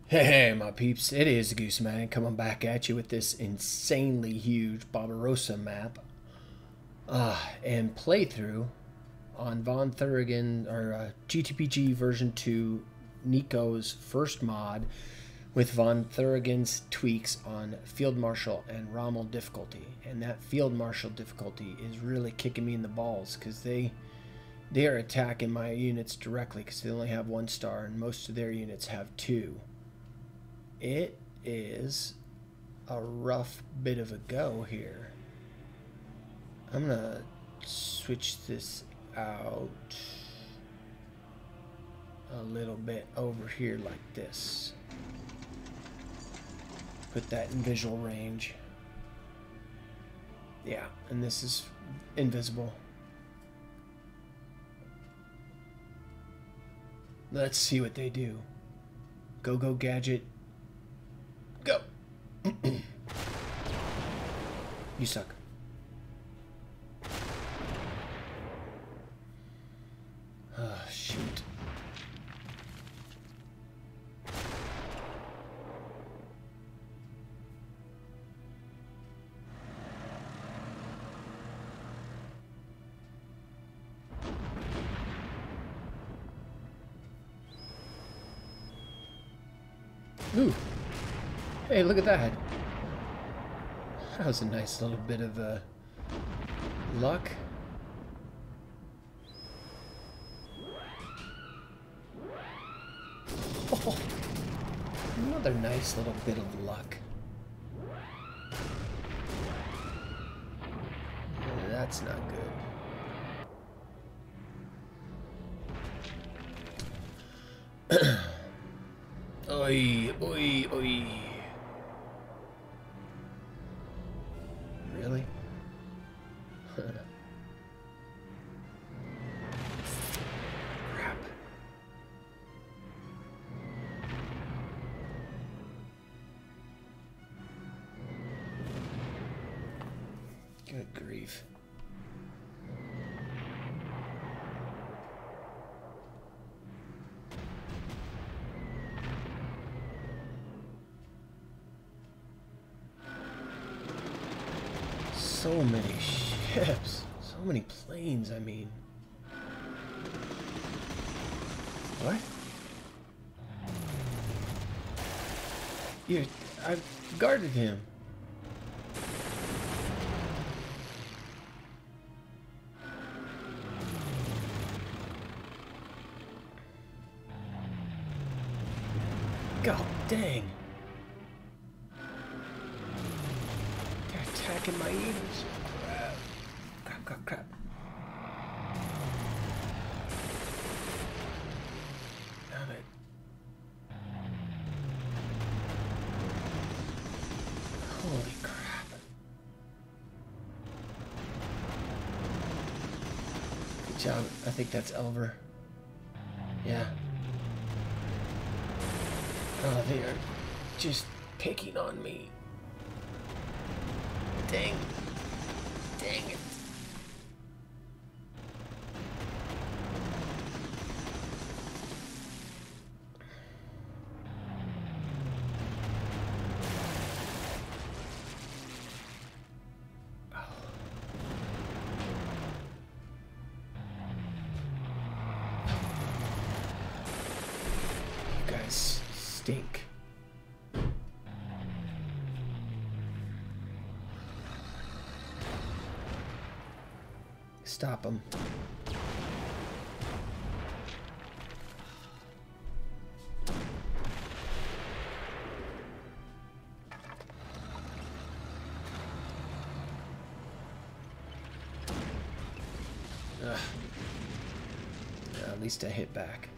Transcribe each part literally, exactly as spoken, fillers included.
Hey, hey, my peeps, it is Goose Man coming back at you with this insanely huge Barbarossa map uh, and playthrough on Von Thurigan, or uh, G T P G version two, Nico's first mod with Von Thurigan's tweaks on Field Marshal and Rommel difficulty. And that Field Marshal difficulty is really kicking me in the balls because they, they are attacking my units directly because they only have one star and most of their units have two. It is a rough bit of a go here. I'm gonna switch this out a little bit over here like this. Put that in visual range. Yeah, and this is invisible. Let's see what they do. Go, go, gadget. Go! You suck. Oh, shoot. Ooh. Hey, look at that. That was a nice little bit of uh, luck. Oh, another nice little bit of luck. Yeah, that's not good. Oi, oi, oi. Really? Crap. Good grief. So many ships, so many planes, I mean. What? You, I've guarded him. God dang. Attacking my ears. Crap. Crap, crap, crap. Damn it. Holy crap. Good job. I think that's Elver. Yeah. Oh, they are just picking on me. Dang. Dang it. Oh. You guys stink. Stop him. Ugh. Yeah, at least I hit back.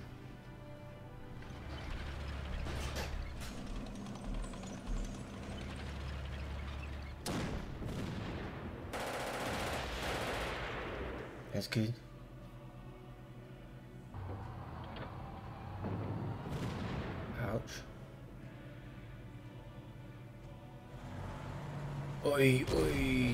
That's good. Ouch. Oi, oi.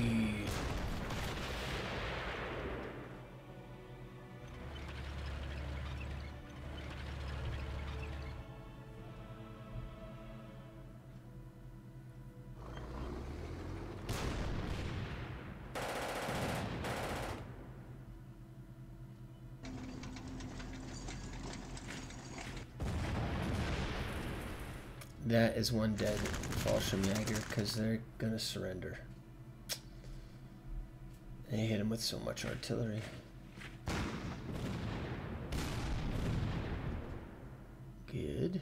That is one dead Fallschirmjäger because they're gonna surrender. They hit him with so much artillery. Good.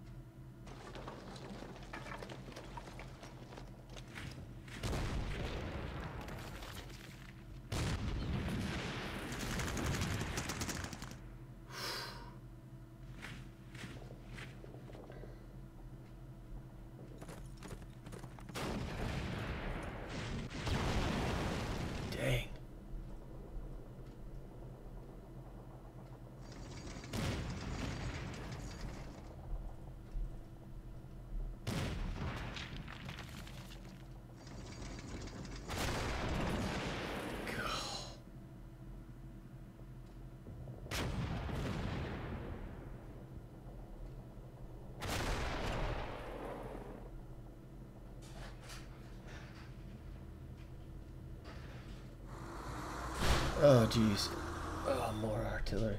Dang. Oh, jeez. Oh, more artillery.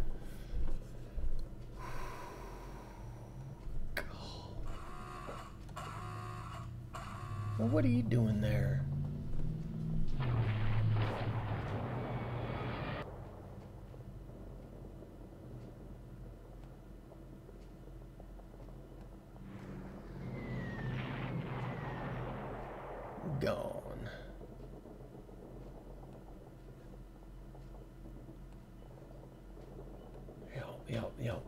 Well, what are you doing there? Gone. Yep, yep.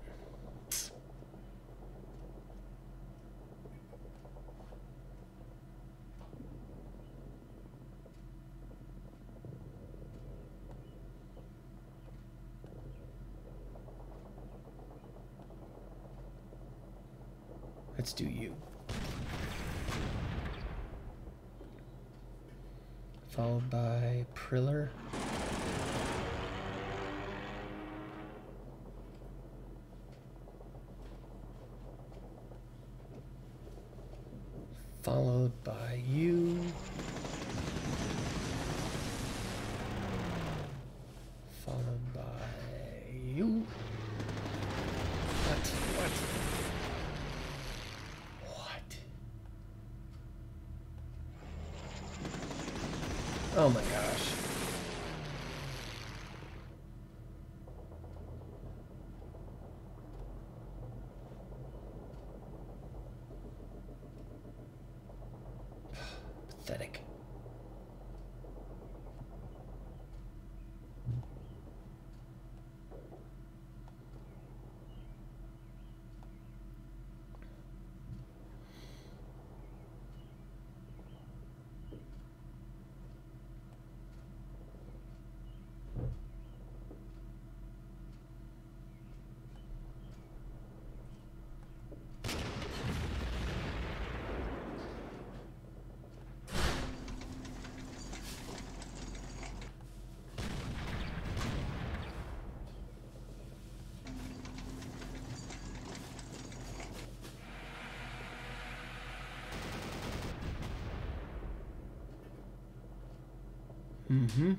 Let's do you. Followed by Priller. Followed by you. Followed by you. What? What? What? Oh my gosh. Pathetic. Mm-hmm.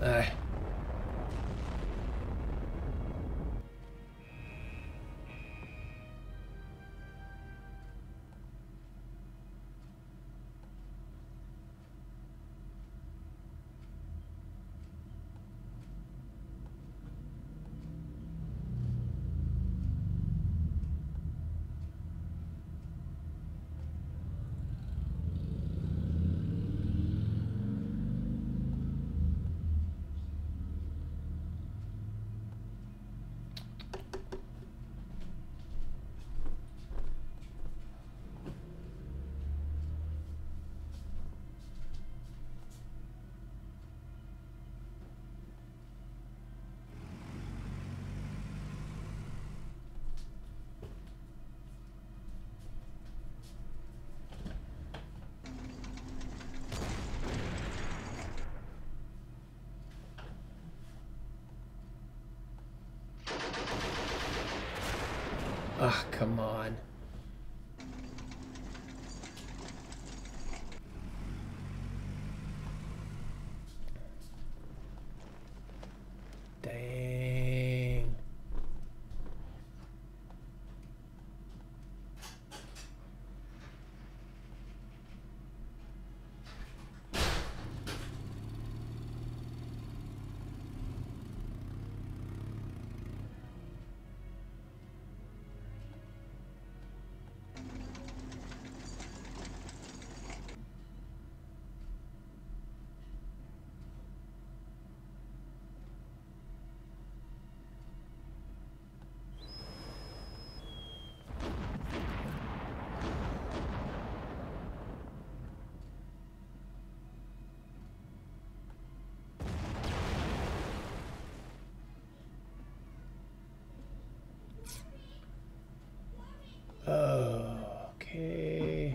Uh, Ah, oh, come on. Dang. Okay.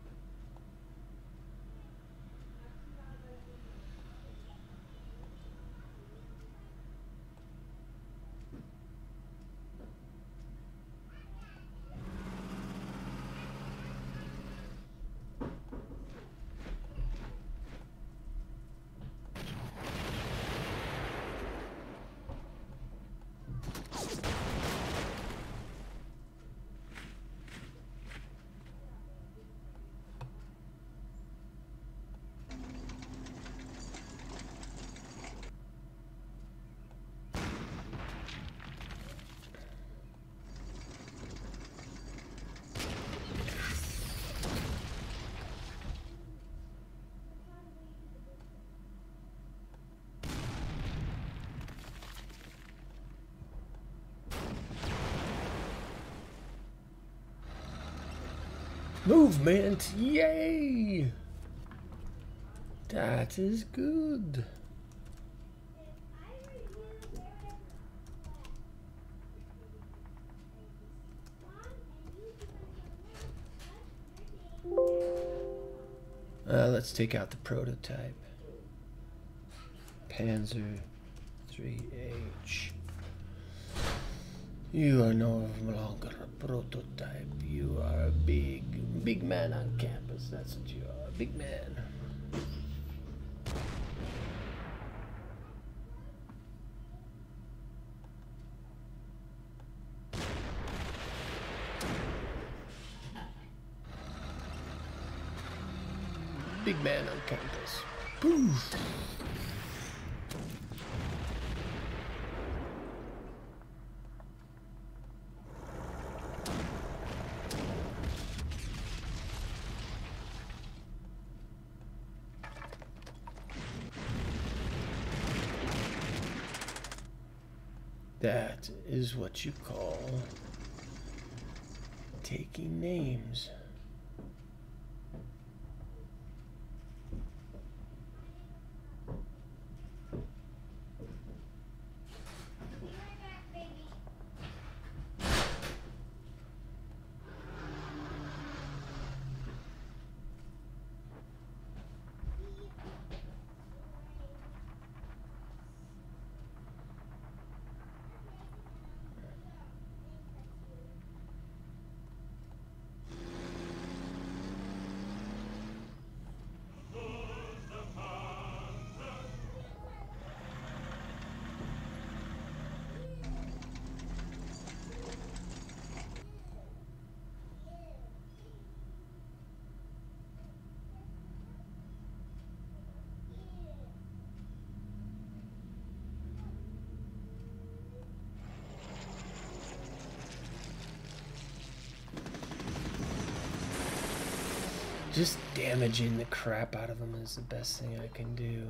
Movement! Yay! That is good. Uh, let's take out the prototype. Panzer three H. You are no longer a prototype. You are a big, big man on campus. That's what you are. A big man. Big man on campus. Poof. That is what you call taking names. Just damaging the crap out of them is the best thing I can do.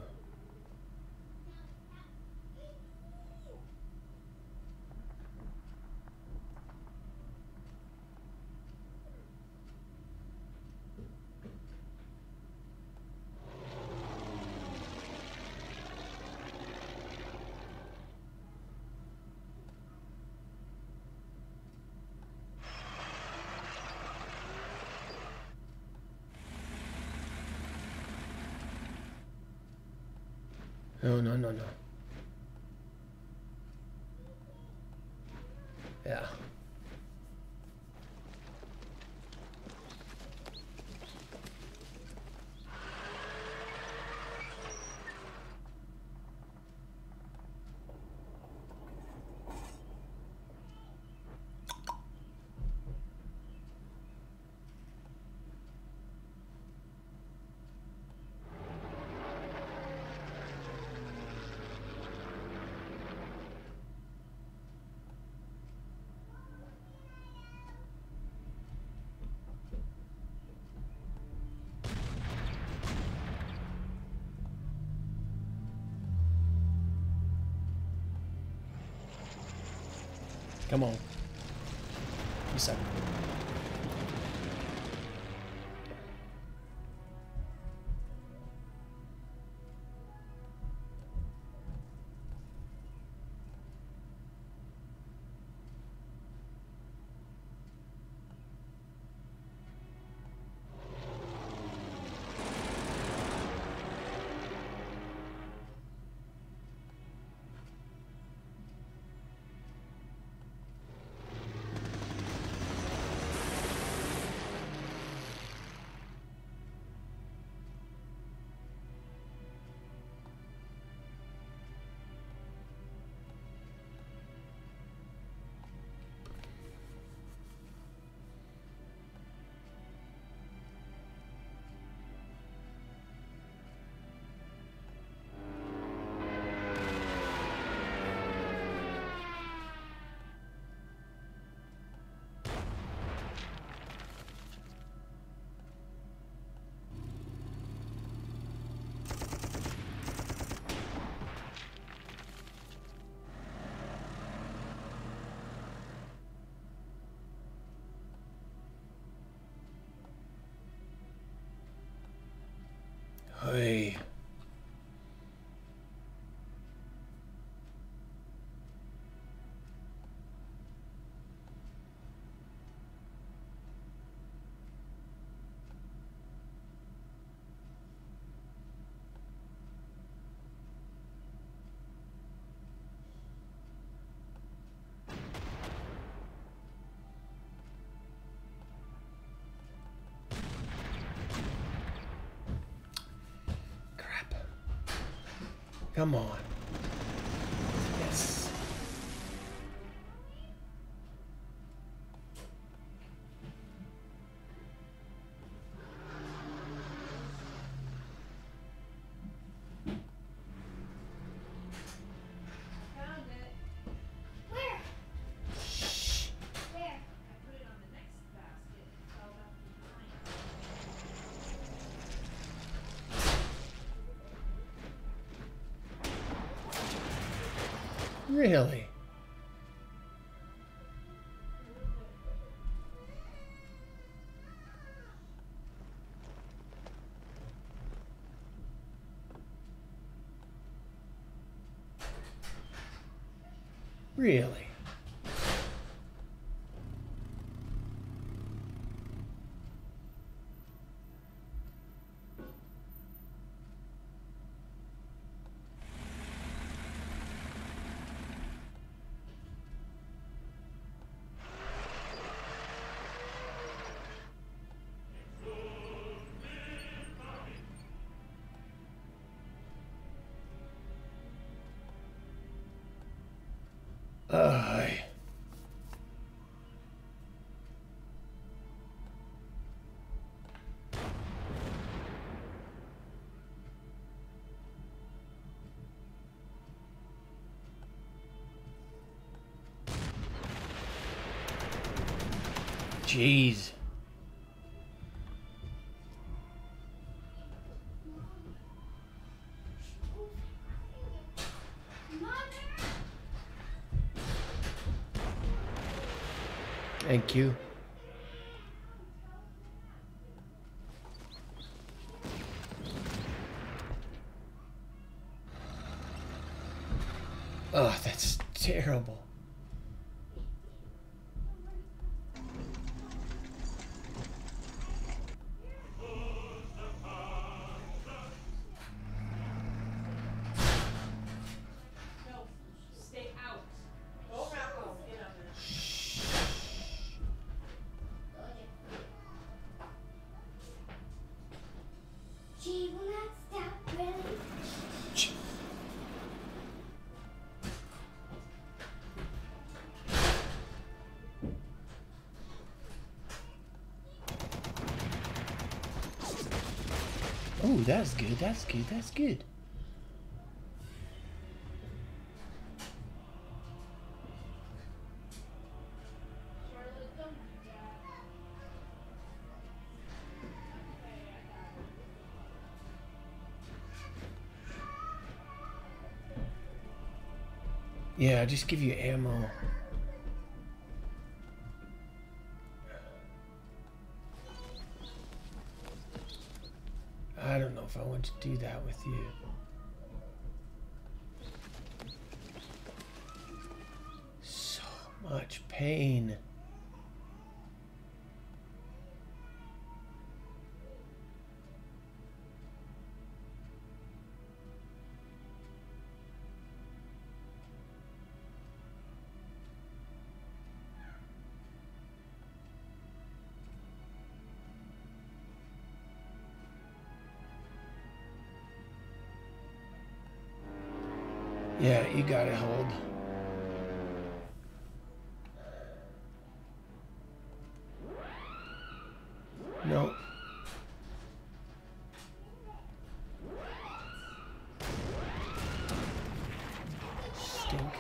No, no, no, no. Yeah. Come on. You suck. Hey. Come on. Yes. Found it. Where? Shh. Where? I put it on the next basket. It fell left behind. Really? Really? Uh, Jeez. Thank you. Oh, that's terrible. No, stay out. Go around, go, get under. She will not stop, really. Oh, that's good, that's good, that's good. Charlotte, don't do that. Yeah, I'll just give you ammo. I don't know if I want to do that with you. So much pain. Yeah, you got it, hold. No. Stink.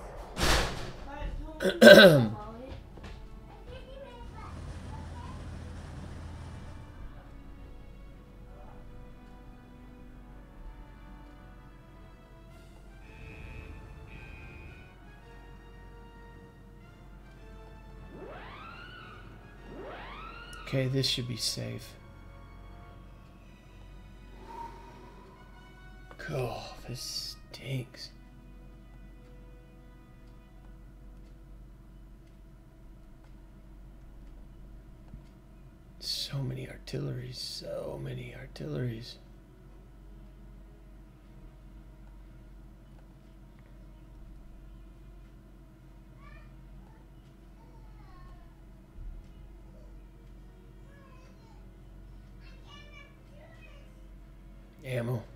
Okay, this should be safe. God, this stinks. So many artilleries, so many artilleries. Ammo.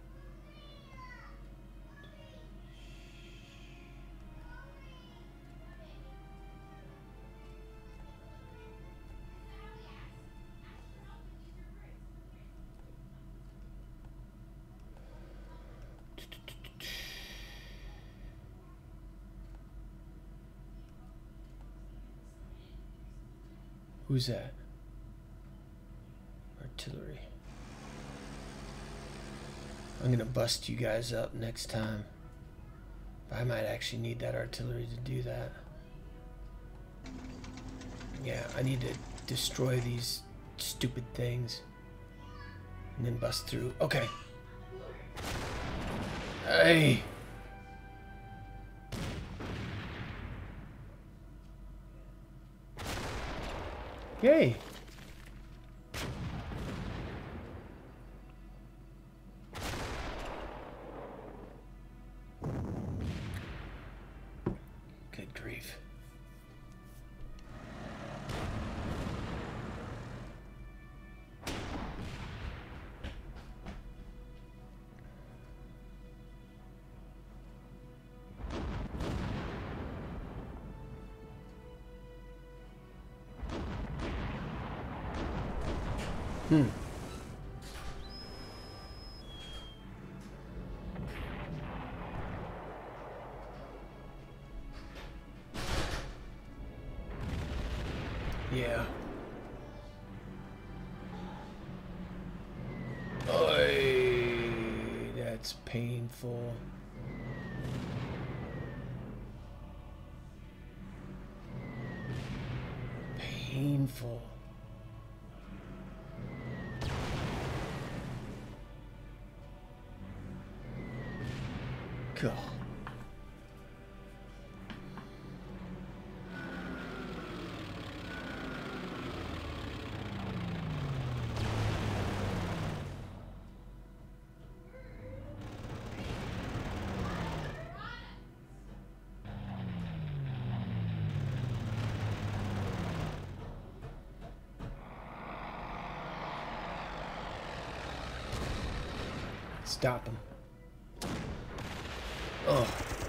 Who's that? Artillery. I'm gonna bust you guys up next time. I might actually need that artillery to do that. Yeah, I need to destroy these stupid things and then bust through. Okay. Hey. Yay. Good grief. Hmm. Yeah. Oy, that's painful. painful. God. Stop him. Oh.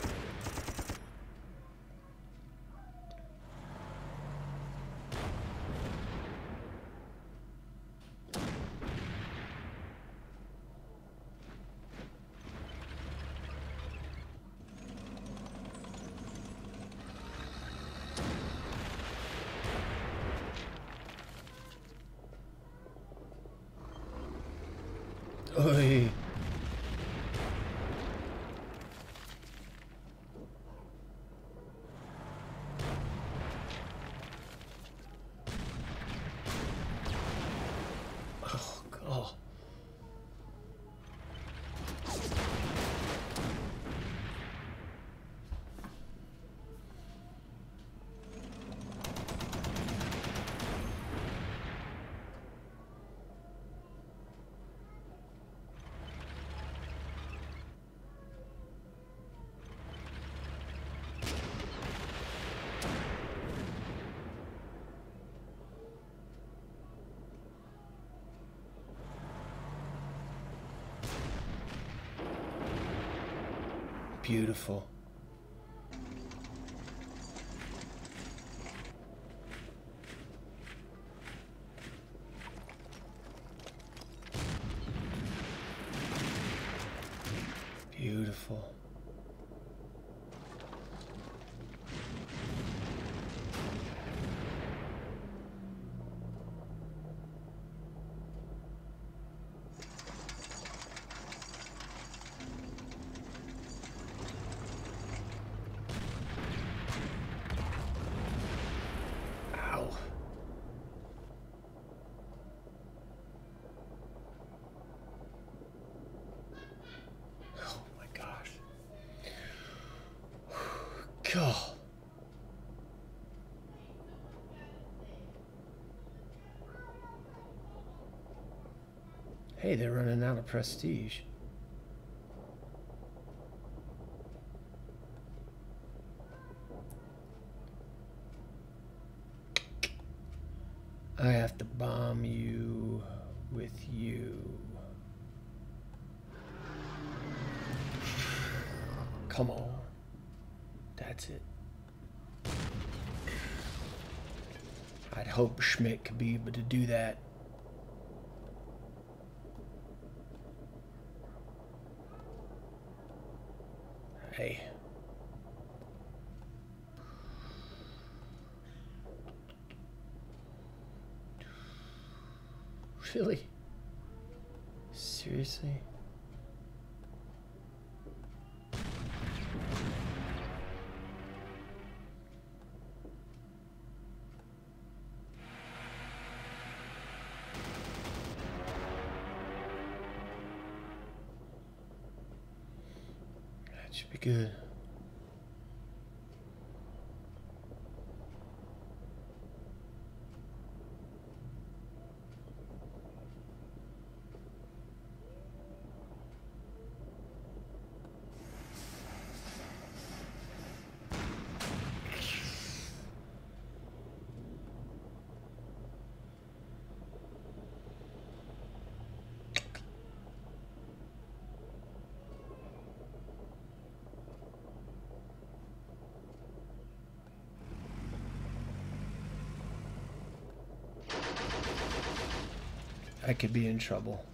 Oi. Oh, God. Beautiful. Beautiful. Ow. Oh my gosh. God. Hey, they're running out of prestige. I have to bomb you with you. Come on. That's it. I'd hope Schmidt could be able to do that. Hey. Really? Seriously? That should be good. I could be in trouble.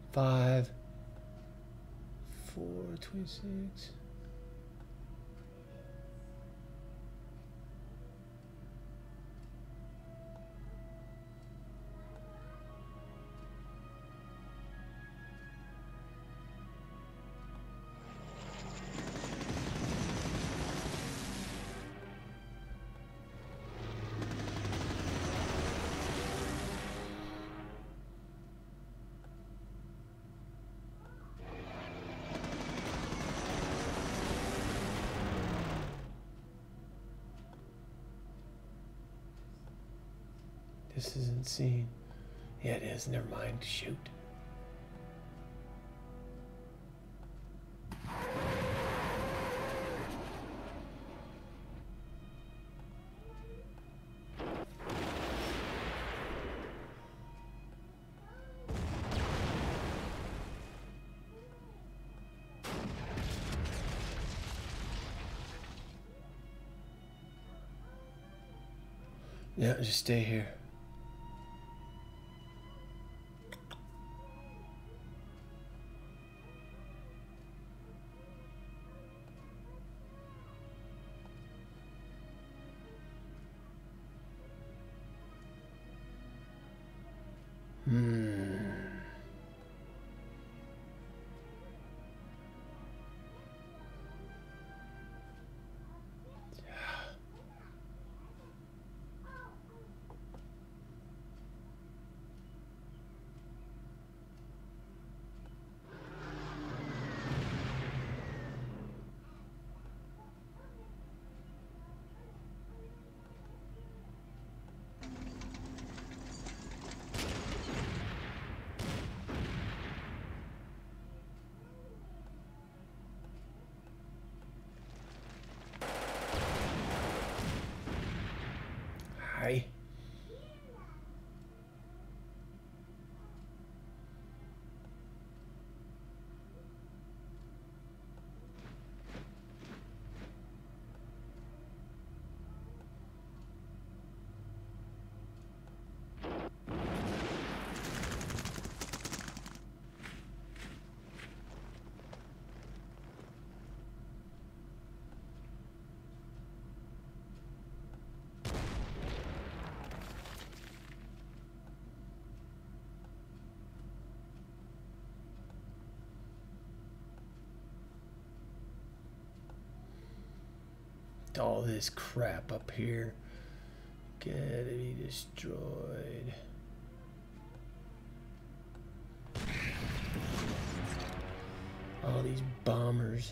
five, four, twenty-six. This isn't seen. Yeah, it is. Never mind. Shoot. Yeah, just stay here. Hmm. Hi. All this crap up here gotta be destroyed. All these bombers.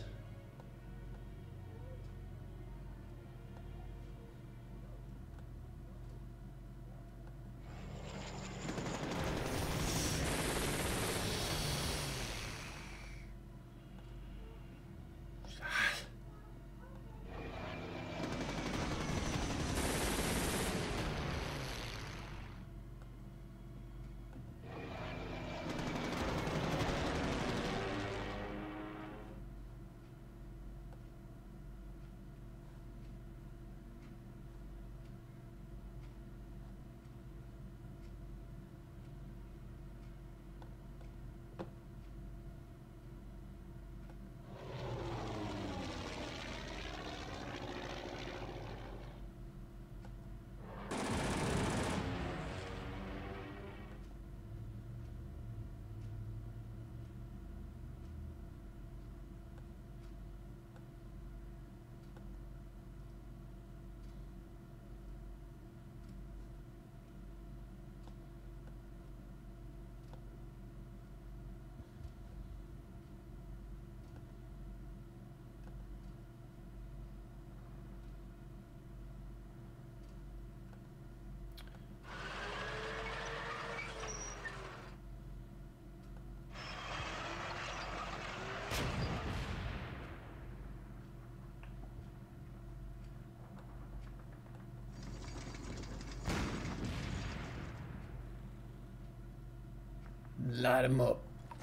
Light them up.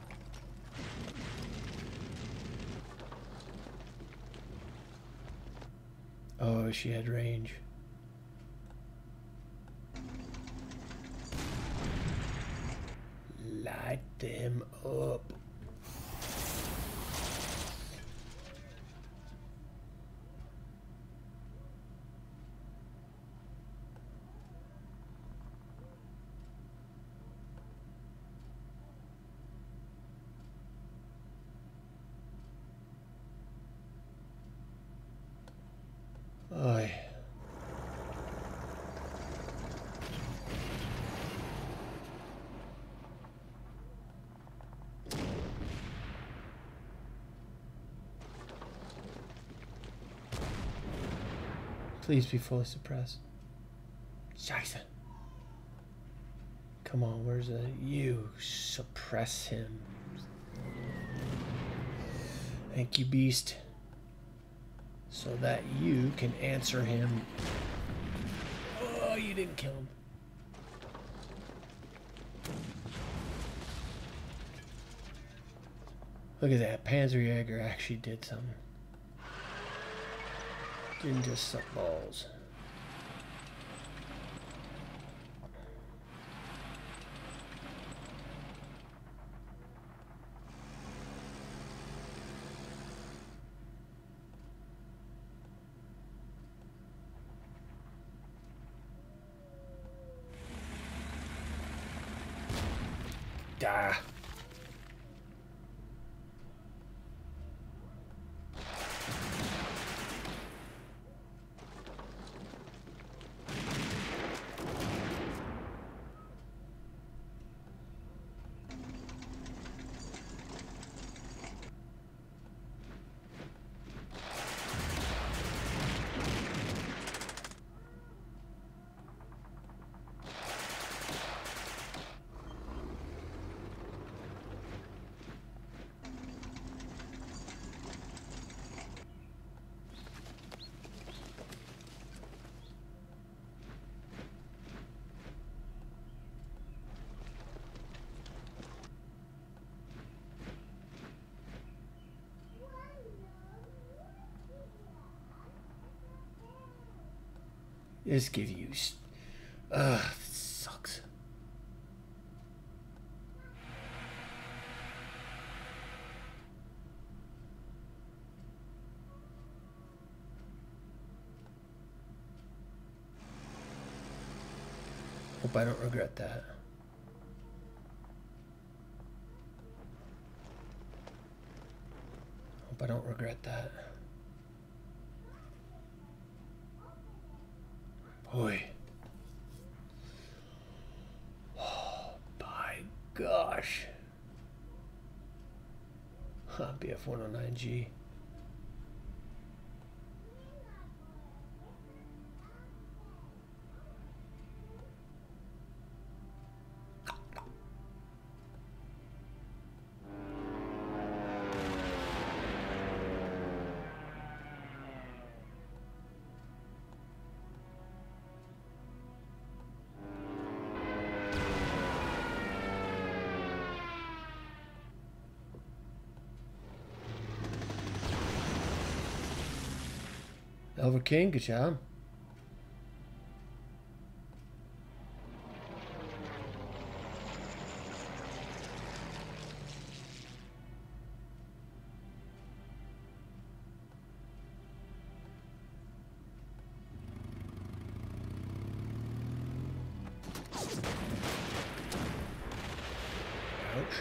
Oh, she had range. Light light them up. Oy. Please be fully suppressed. Scheiße. Come on, where's the... You suppress him. Thank you, beast. So that you can answer him. Oh, you didn't kill him. Look at that. Panzerjäger actually did something. Didn't just suck balls. Ah. This gives you... Ugh, this sucks. Hope I don't regret that. Hope I don't regret that. Boy. Oh, my gosh. Huh, B F one oh nine G. Elver King, good job. Ouch.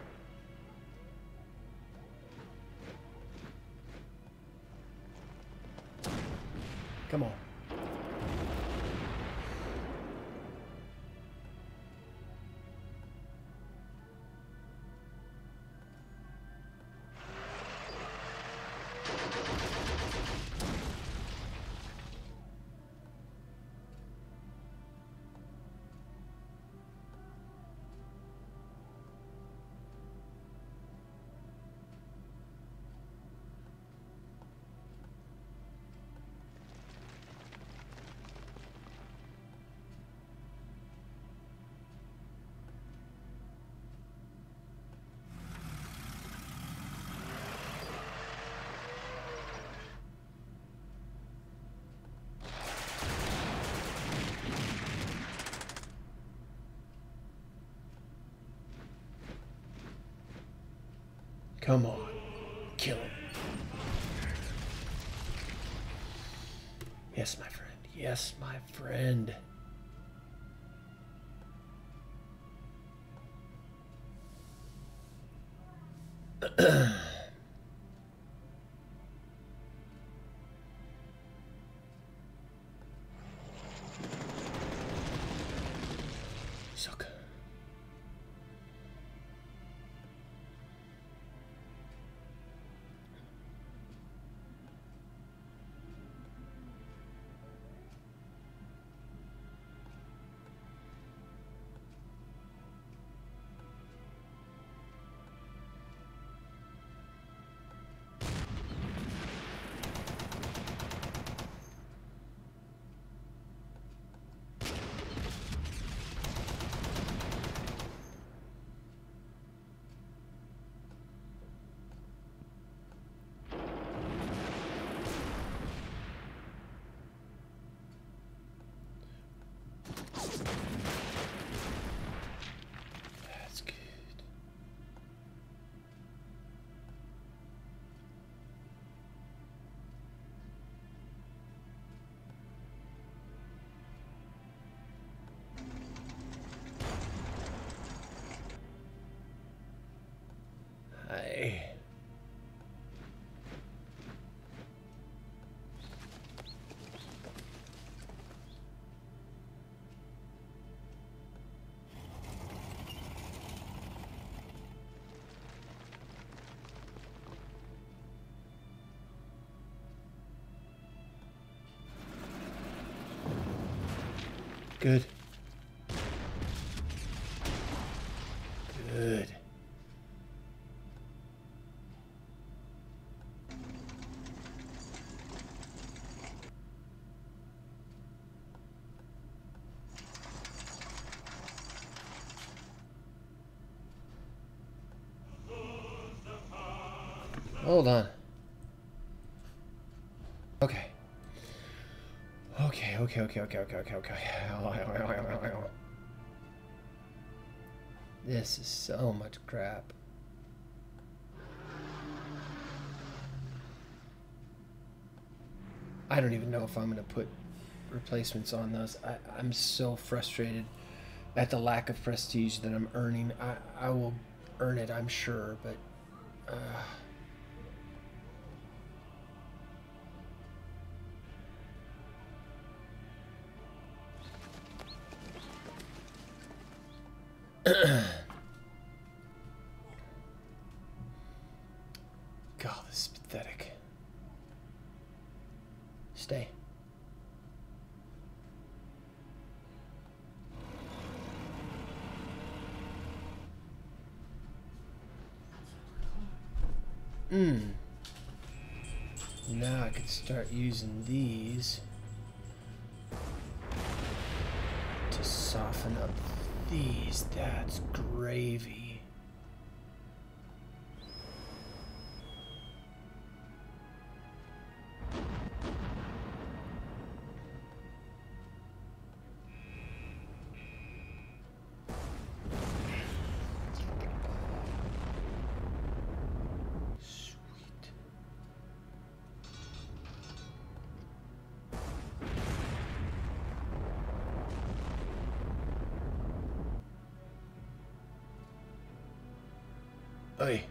Come on. Come on. Kill him. Yes, my friend. Yes, my friend. Suck. That's good. Hi. Good. Good. Hold on. Okay. Okay, okay, okay, okay, okay, okay, okay. This is so much crap. I don't even know if I'm going to put replacements on those. I, I'm so frustrated at the lack of prestige that I'm earning. I, I will earn it, I'm sure, but... Uh, God, this is pathetic. Stay. Hmm. Now I could start using these to soften up these. That's gravy. Sweet. Oi.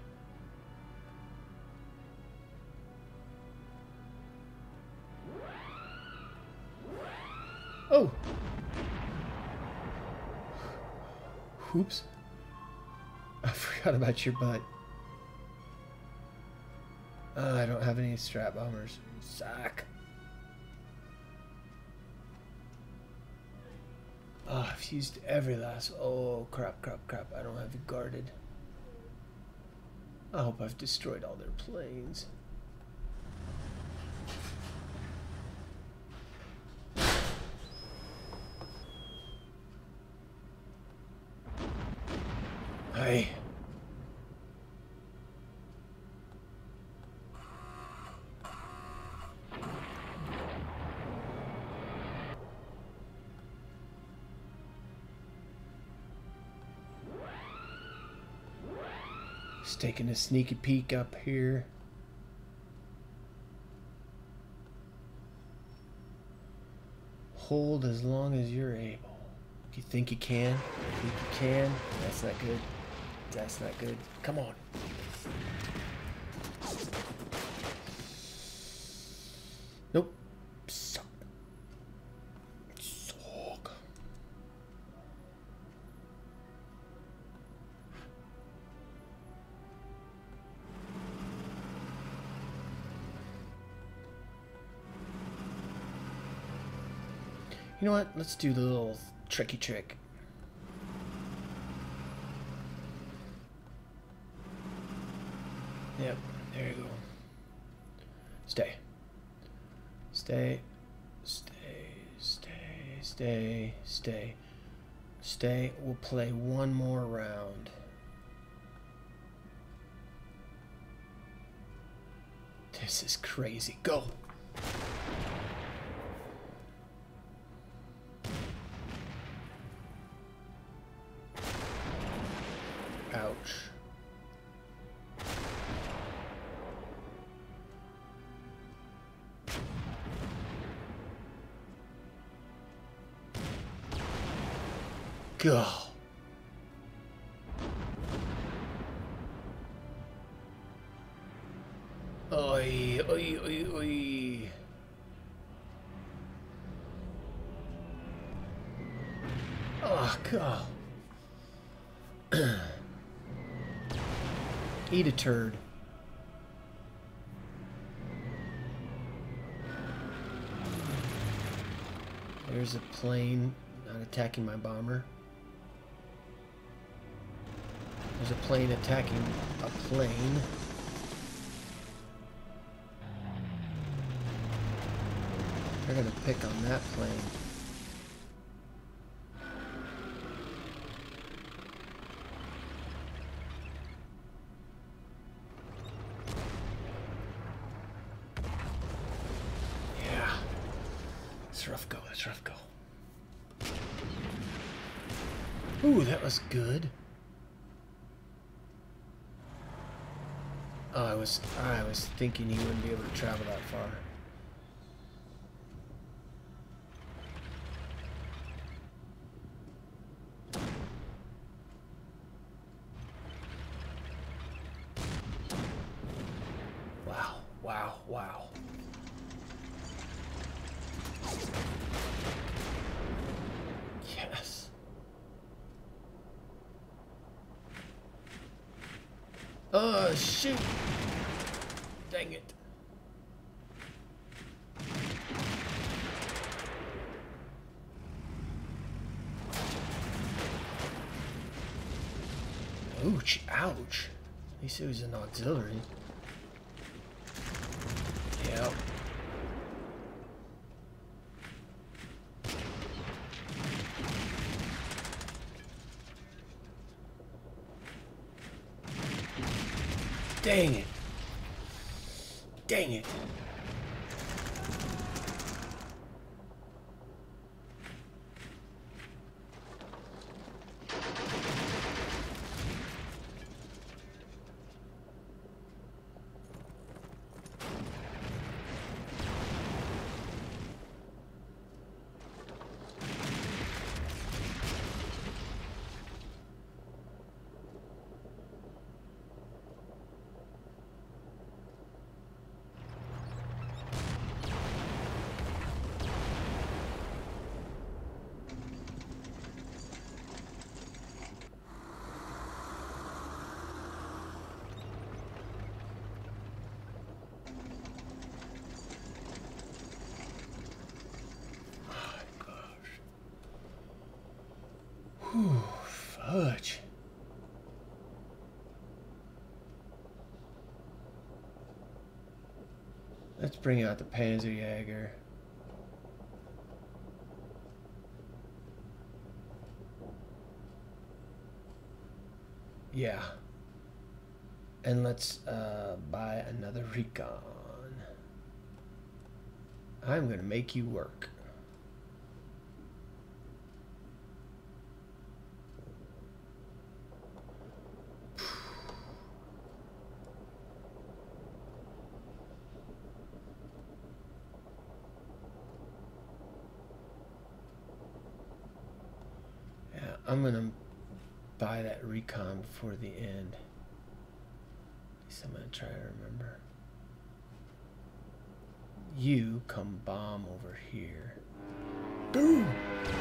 Oh. Oops. I forgot about your butt. Uh, I don't have any strap bombers. Suck. Oh, I've used every last... Oh, crap, crap, crap. I don't have it guarded. I hope I've destroyed all their planes. Hey. Just taking a sneaky peek up here. Hold as long as you're able. If you think you can, if you can, that's not good. That's not good. Come on. Nope. Suck. Suck. You know what? Let's do the little tricky trick. Yep, there you go. Stay. Stay. Stay. Stay. Stay. Stay. Stay. We'll play one more round. This is crazy. Go. Ouch. Go. Oi, oi, oi, oi. Oh, God. Eat a turd. There's a plane not attacking my bomber. There's a plane attacking a plane. They're gonna pick on that plane. Yeah. It's rough go, it's rough go. Ooh, that was good. Oh, I was I was thinking he wouldn't be able to travel that far. Wow, wow, wow. Yes. Oh, shoot. Dang it. Ouch, ouch. At least it was an auxiliary. Yep. Dang it. Dang it. Whew, fudge. Let's bring out the Panzerjäger. Yeah. And let's uh, buy another recon. I'm going to make you work. I'm gonna buy that recon before the end. At least I'm gonna try to remember. You come bomb over here. Boom!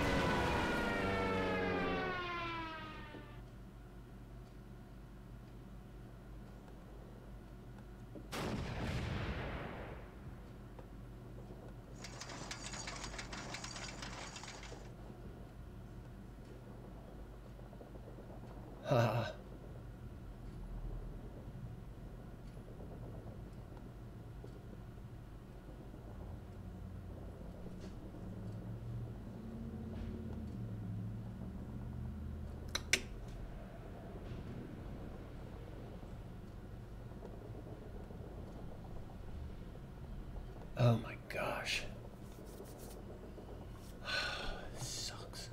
Ha. Oh my gosh. This sucks.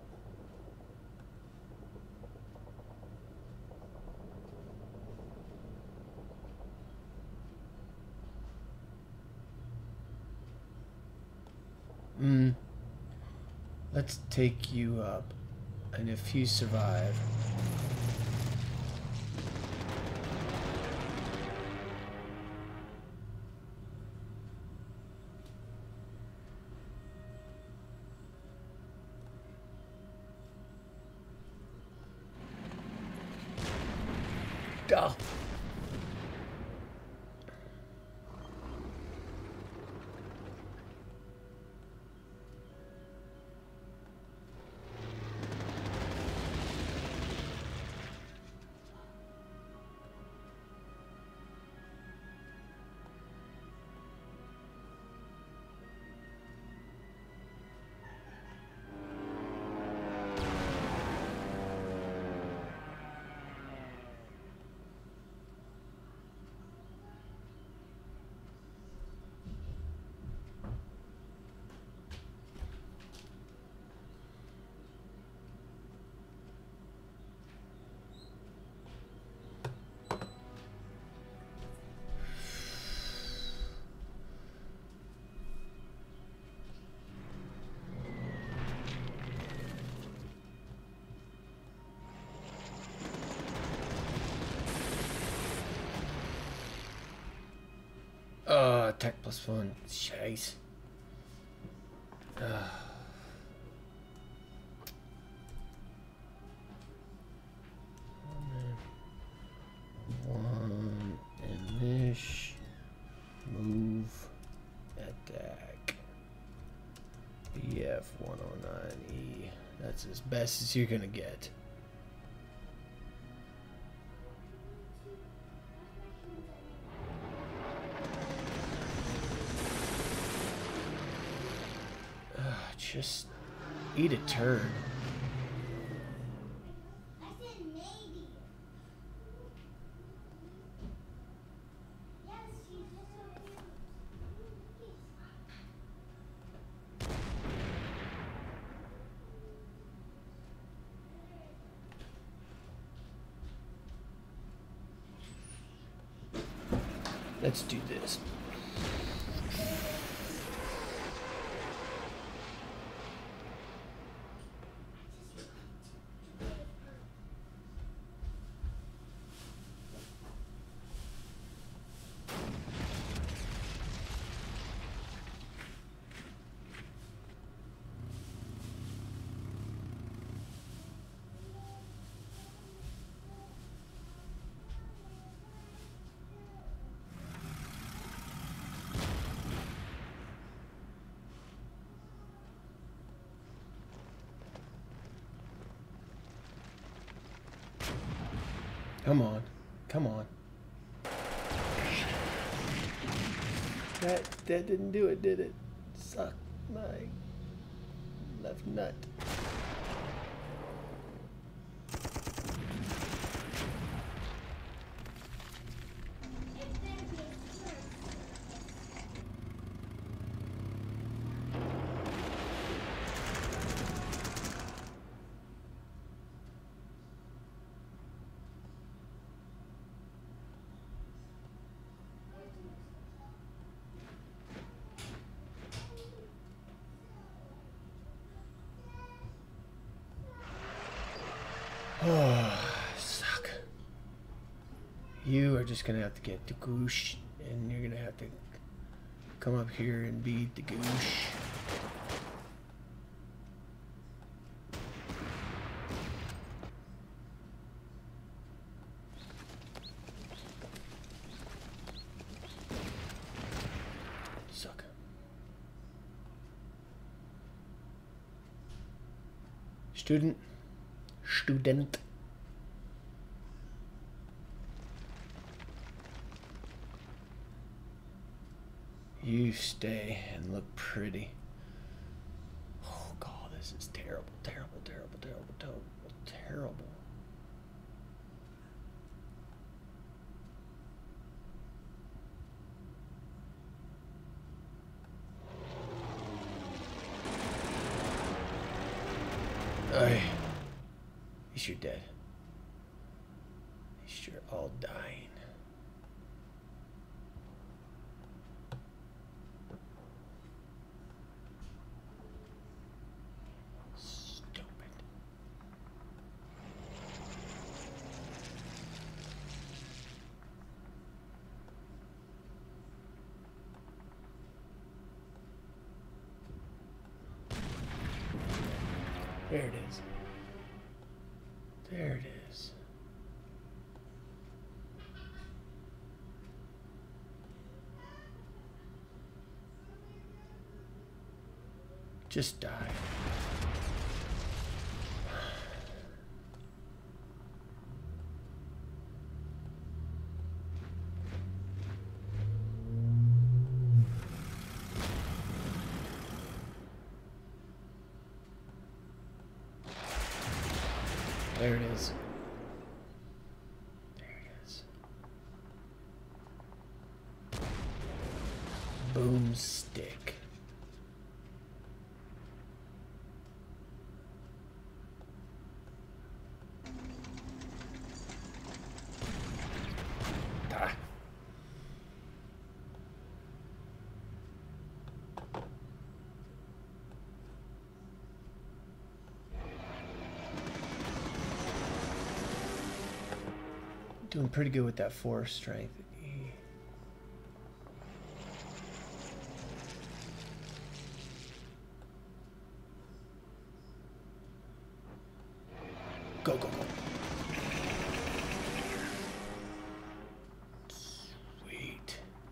Hmm. Let's take you up. And if you survive. Oh. Oh, attack plus one. Chase. Uh. One inish. Move. Attack. B F one oh nine E. That's as best as you're gonna get. Just eat a turd. I said maybe. Yes, she's just so cute. Let's do this. Come on. Come on. That that didn't do it, did it? Suck my left nut. Oh, suck. You are just gonna have to get the goosh, and you're gonna have to come up here and beat the goosh. Suck. Student. Student. You stay and look pretty. Oh God, this is terrible, terrible, terrible, terrible, terrible, terrible. Ay. At least you're dead. At least you're all dying. There it is. There it is. Just die. There it is. There it is. Boomstick. Ah. Doing pretty good with that force strength. Go, go, go. Sweet.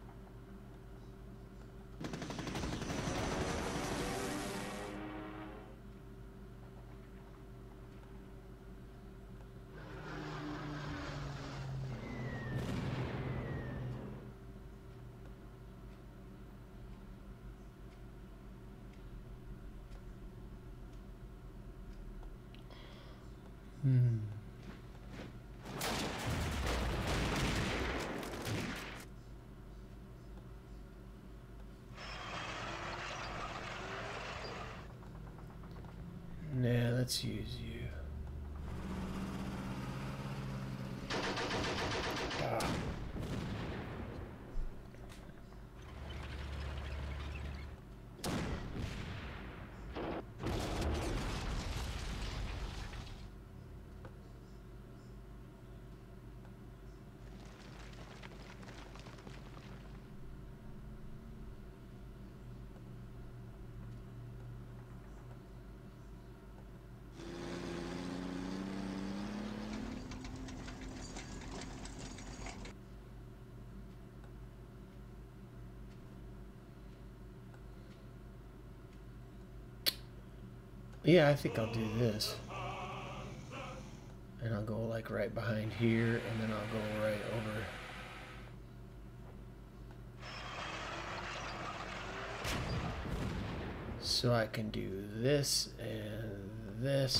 Hmm. Nah, let's use you. Ah. Yeah, I think I'll do this. And I'll go like right behind here, and then I'll go right over. So I can do this and this.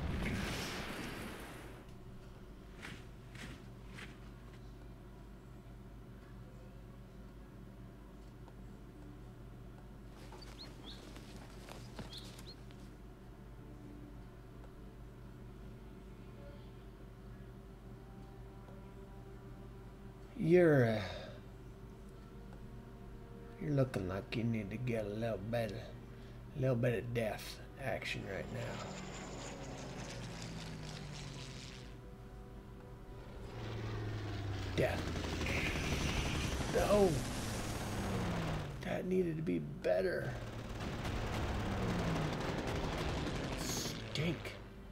You're uh, you're looking like you need to get a little bit, a little bit of death action right now. Death. No. That needed to be better. Stink.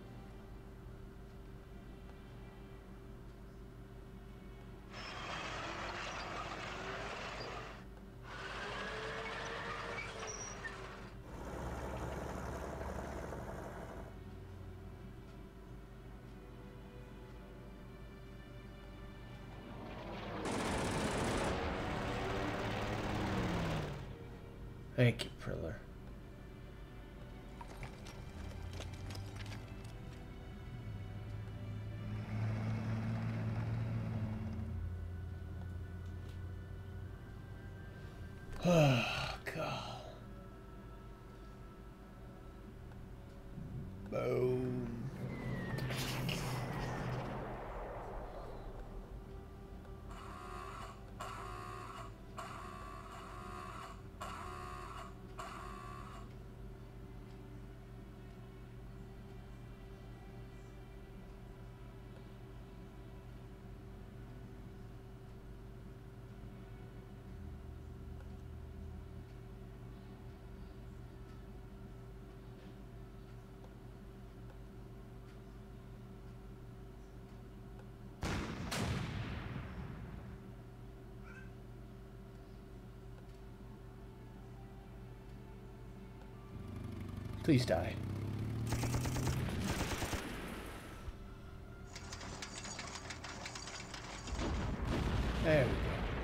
Thank you, Priller. Oh, God. Boom. Please die. There we go.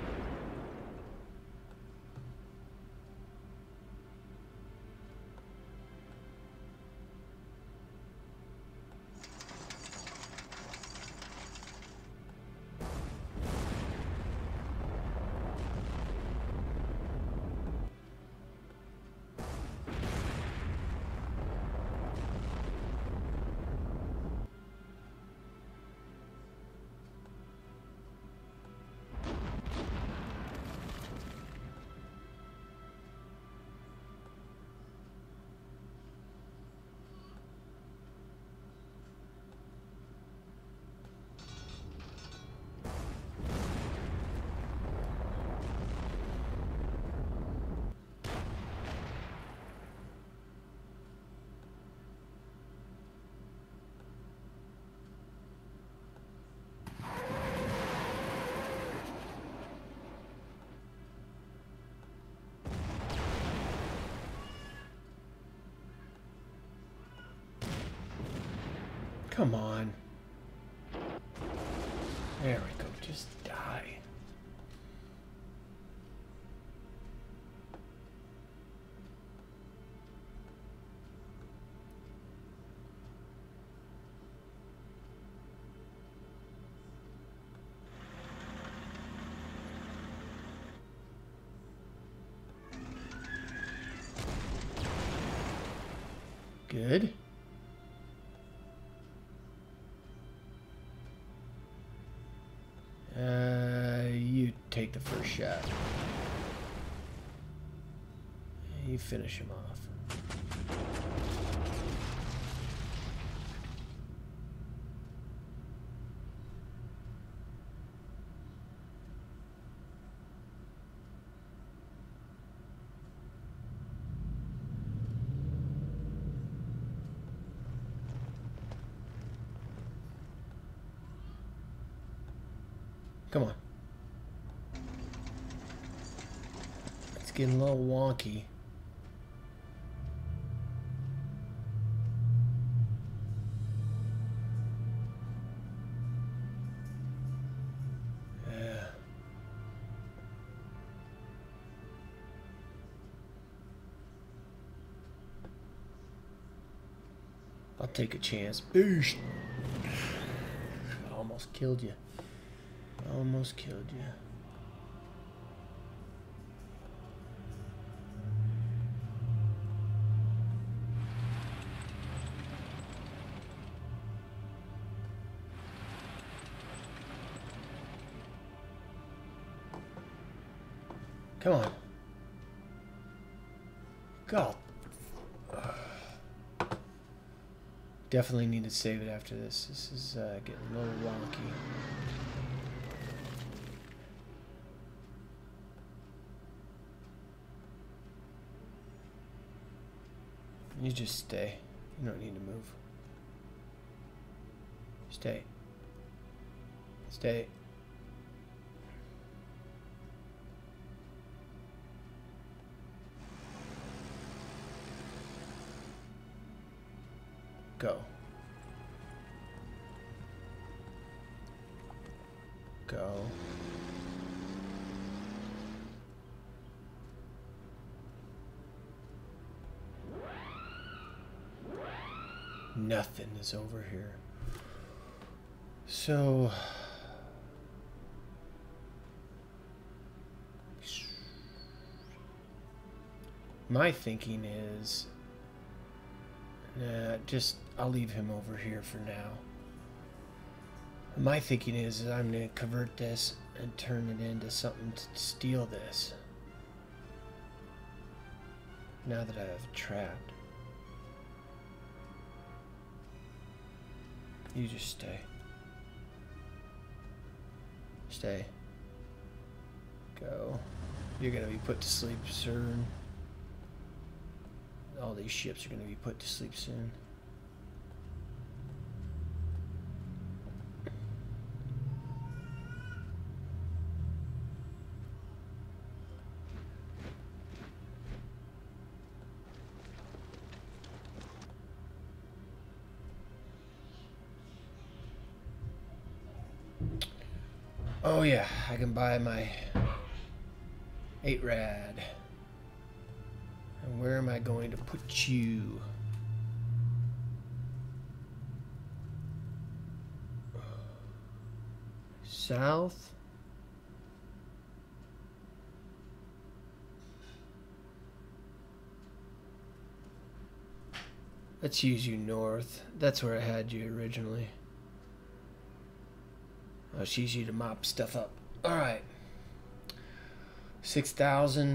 Come on. There we go. Just die. Good. Uh, you take the first shot. You finish him off. Come on. It's getting a little wonky. Yeah. I'll take a chance. Boosh! I almost killed you. Almost killed you. Come on. God. Definitely need to save it after this. This is uh, getting a little wonky. You just stay. You don't need to move. Stay. Stay. Go. Go. Nothing is over here. So my thinking is, nah, just I'll leave him over here for now. My thinking is, is I'm going to convert this and turn it into something to steal this. Now that I have it trapped. You just stay. Stay. Go. You're gonna be put to sleep soon. All these ships are gonna be put to sleep soon. Oh yeah, I can buy my eight rad. And where am I going to put you? South? Let's use you north. That's where I had you originally. Let's use you to mop stuff up. Alright. six thousand.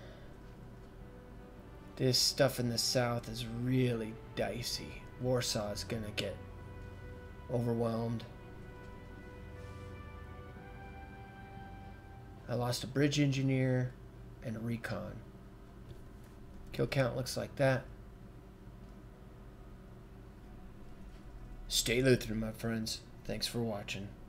This stuff in the south is really dicey. Warsaw is gonna get overwhelmed. I lost a bridge engineer and a recon. Kill count looks like that. Stay Lutheran, my friends. Thanks for watching.